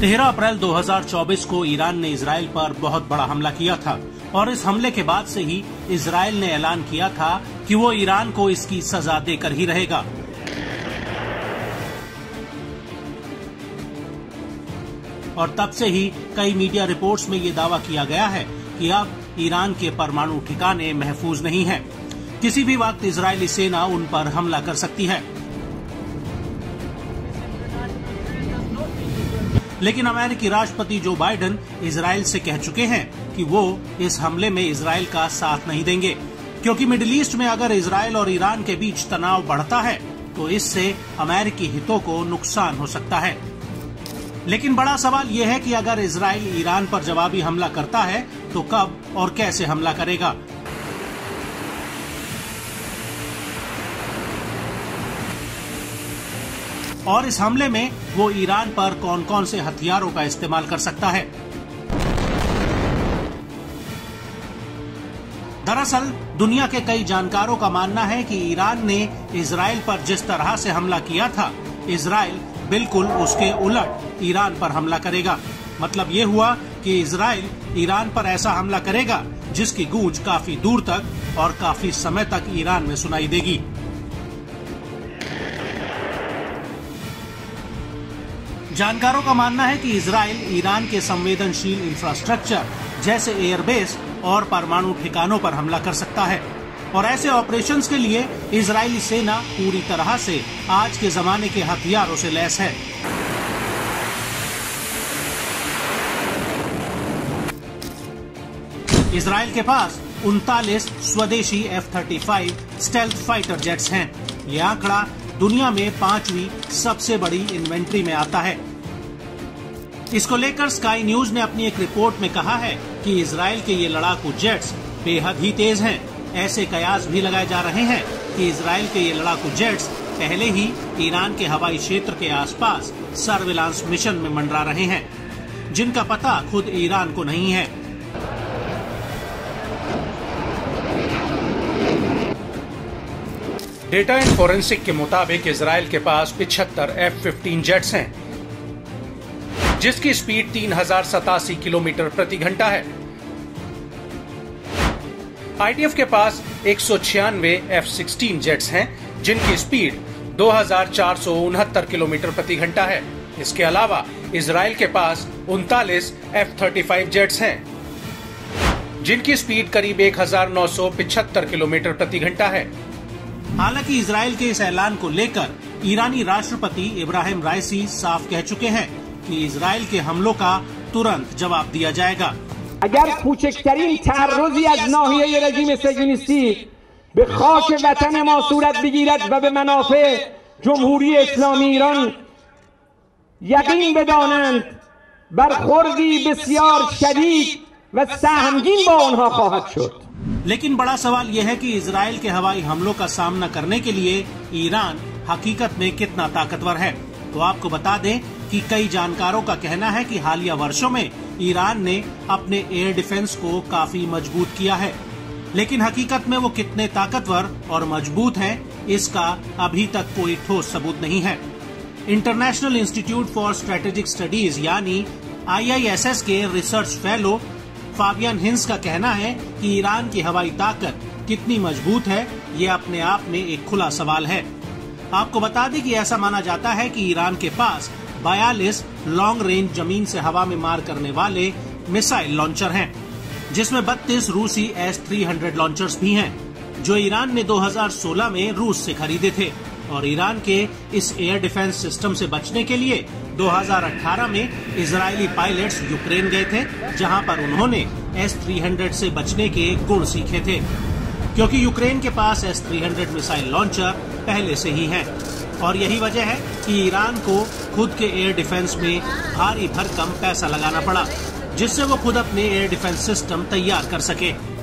13 अप्रैल 2024 को ईरान ने इजराइल पर बहुत बड़ा हमला किया था और इस हमले के बाद से ही इजराइल ने ऐलान किया था कि वो ईरान को इसकी सजा देकर ही रहेगा। और तब से ही कई मीडिया रिपोर्ट्स में ये दावा किया गया है कि अब ईरान के परमाणु ठिकाने महफूज नहीं हैं। किसी भी वक्त इजरायली सेना उन पर हमला कर सकती है। लेकिन अमेरिकी राष्ट्रपति जो बाइडेन इजराइल से कह चुके हैं कि वो इस हमले में इजराइल का साथ नहीं देंगे, क्योंकि मिडिल ईस्ट में अगर इजराइल और ईरान के बीच तनाव बढ़ता है तो इससे अमेरिकी हितों को नुकसान हो सकता है। लेकिन बड़ा सवाल ये है कि अगर इजराइल ईरान पर जवाबी हमला करता है तो कब और कैसे हमला करेगा। और इस हमले में वो ईरान पर कौन कौन से हथियारों का इस्तेमाल कर सकता है। दरअसल दुनिया के कई जानकारों का मानना है कि ईरान ने इजराइल पर जिस तरह से हमला किया था, इजराइल बिल्कुल उसके उलट ईरान पर हमला करेगा। मतलब ये हुआ कि इजराइल ईरान पर ऐसा हमला करेगा जिसकी गूंज काफी दूर तक और काफी समय तक ईरान में सुनाई देगी। जानकारों का मानना है कि इजराइल ईरान के संवेदनशील इंफ्रास्ट्रक्चर जैसे एयरबेस और परमाणु ठिकानों पर हमला कर सकता है और ऐसे ऑपरेशंस के लिए इजरायली सेना पूरी तरह से आज के जमाने के हथियारों से लैस है। इजराइल के पास 39 स्वदेशी F-35 स्टेल्थ फाइटर जेट्स हैं। ये आंकड़ा दुनिया में 5वीं सबसे बड़ी इन्वेंट्री में आता है। इसको लेकर स्काई न्यूज ने अपनी एक रिपोर्ट में कहा है कि इजराइल के ये लड़ाकू जेट्स बेहद ही तेज हैं। ऐसे कयास भी लगाए जा रहे हैं कि इजराइल के ये लड़ाकू जेट्स पहले ही ईरान के हवाई क्षेत्र के आसपास सर्विलांस मिशन में मंडरा रहे हैं, जिनका पता खुद ईरान को नहीं है। डेटा एंड फोरेंसिक के मुताबिक इजराइल के पास 75 F-15 जेट्स हैं, जिसकी स्पीड 3087 किलोमीटर प्रति घंटा है। आईडीएफ के पास 196 F-16 जेट्स हैं, जिनकी स्पीड 2469 किलोमीटर प्रति घंटा है। इसके अलावा इजराइल के पास 39 F-35 जेट्स हैं, जिनकी स्पीड करीब 1975 किलोमीटर प्रति घंटा है। हालांकि इजराइल के इस ऐलान को लेकर ईरानी राष्ट्रपति इब्राहिम राइसी साफ कह चुके हैं कि इजराइल के हमलों का तुरंत जवाब दिया जाएगा। अगर کوچکترین تعرضی از ناحیه رژیم صهیونیستی به خاک وطن ما صورت بگیرد و به منافع جمهوری اسلامی ایران یقین بدانند برخوردی بسیار شدید و سهمگین با آنها خواهد شد। लेकिन बड़ा सवाल यह है कि इजराइल के हवाई हमलों का सामना करने के लिए ईरान हकीकत में कितना ताकतवर है। तो आपको बता दें कि कई जानकारों का कहना है कि हालिया वर्षों में ईरान ने अपने एयर डिफेंस को काफी मजबूत किया है, लेकिन हकीकत में वो कितने ताकतवर और मजबूत हैं, इसका अभी तक कोई ठोस सबूत नहीं है। International institute for strategic studies यानी IISS के रिसर्च फेलो फाबियन हिंस का कहना है कि ईरान की हवाई ताकत कितनी मजबूत है, ये अपने आप में एक खुला सवाल है। आपको बता दें कि ऐसा माना जाता है कि ईरान के पास 42 लॉन्ग रेंज जमीन से हवा में मार करने वाले मिसाइल लॉन्चर हैं, जिसमें 32 रूसी S-300 लॉन्चर्स भी हैं, जो ईरान ने 2016 में रूस से खरीदे थे। और ईरान के इस एयर डिफेंस सिस्टम से बचने के लिए 2018 में इजरायली पायलट्स यूक्रेन गए थे, जहां पर उन्होंने S-300 से बचने के गुण सीखे थे, क्योंकि यूक्रेन के पास S-300 मिसाइल लॉन्चर पहले से ही हैं। और यही वजह है कि ईरान को खुद के एयर डिफेंस में भारी भरकम पैसा लगाना पड़ा, जिससे वो खुद अपने एयर डिफेंस सिस्टम तैयार कर सके।